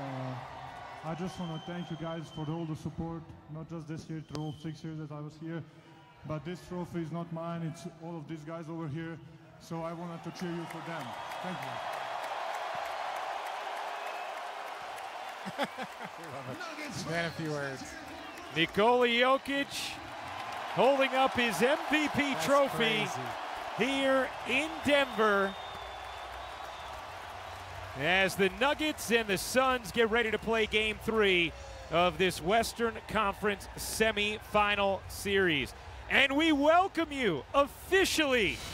I just want to thank you guys for all the support, not just this year, through all 6 years that I was here, but this trophy is not mine, it's all of these guys over here, so I wanted to cheer you for them. Thank you. Man, a few words. Nikola Jokic holding up his MVP trophy here in Denver as the Nuggets and the Suns get ready to play Game 3 of this Western Conference semifinal series. And we welcome you officially